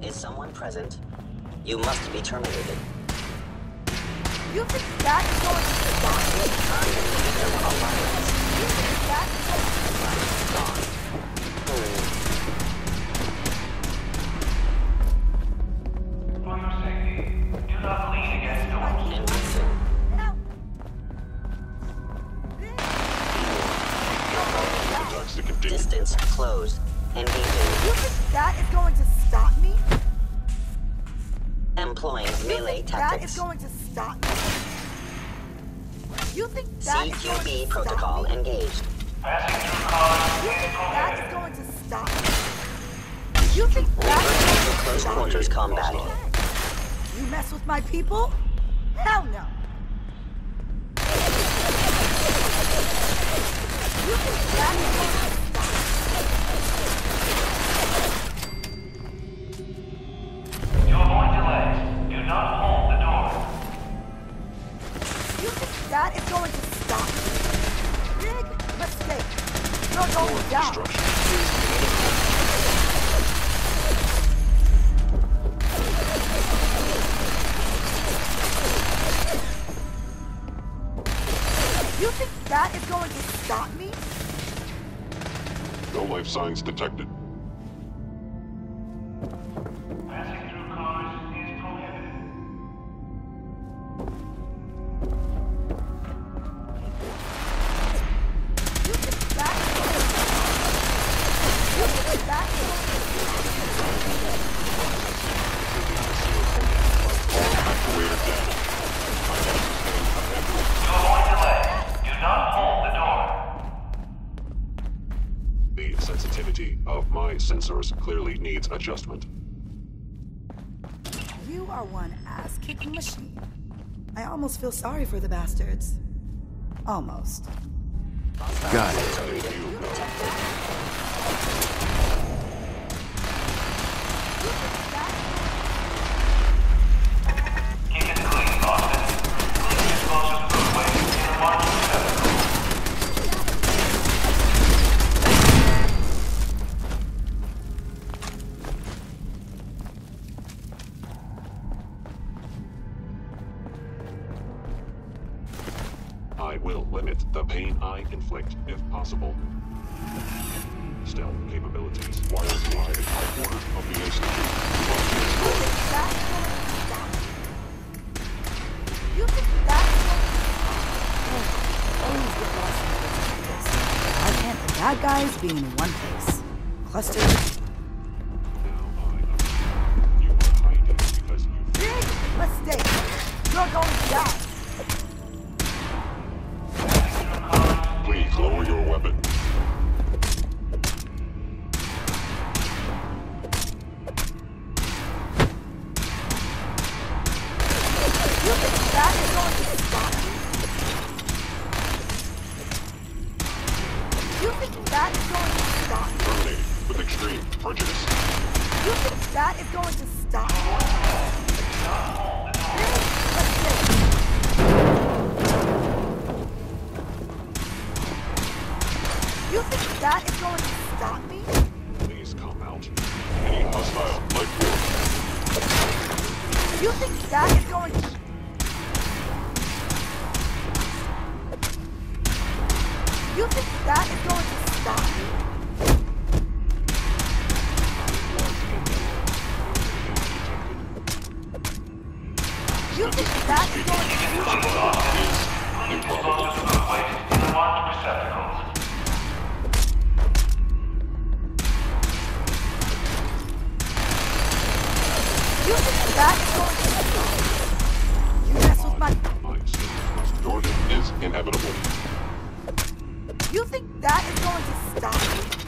Is someone present? You must be terminated. You think that is going to stop me? You think that is going to stop me? For your safety, do not lean against doors. Encryption. Attacks to continue. Distance closed. Engaging. You think that is going to stop me? Employing You melee think that tactics. is going to stop me? You think that is going to CQB stop protocol me? engaged. Passing through cars You is think that is prohibited. going to stop me? You think that is Reverting going to to close stop quarters me? combat. You mess with my people? Hell no. You think that is going to stop me? To avoid delays, do not hold the door. You think that is going to stop me? Big mistake. You're going down. Destruction. You think that is going to stop me? No life signs detected. Passing through cars is prohibited. You think that is going to stop me? You think that is going to stop me? Actuator down. To avoid delays, do not hold the door. The sensitivity of my sensors clearly needs adjustment. You are one ass-kicking machine. I almost feel sorry for the bastards. Almost. Got it. Keep it clean, Austin. Please explosive foodway in the march receptacle. I will limit the pain I inflict if possible. Stealth capabilities. Wires wide in high quarters of the institute. Must be destroyed. That is going to stop me. You think that is going to stop me? Always get lost in things like this. I can't the bad guys be in one place. Clustered. Now I understand. You are hiding because you Big mistake. You're going down. please lower your weapon. You think that is going to stop me? You think that is going to stop me? Terminated with extreme prejudice. You think that is going to stop me? Big mistake. You think that is going to stop me? Please come out. Any hostile life form. You think that is going to... You think that is going to stop me? You think that is going to stop me? Improbable. Explosive foodway in the march receptacles. You think that is going to stop me? You mess with my... My sister's Jordan is inevitable. You think that is going to stop me?